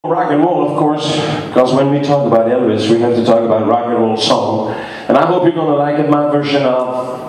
Rock and roll, of course, because when we talk about Elvis, we have to talk about rock and roll song. And I hope you're going to like it, my version of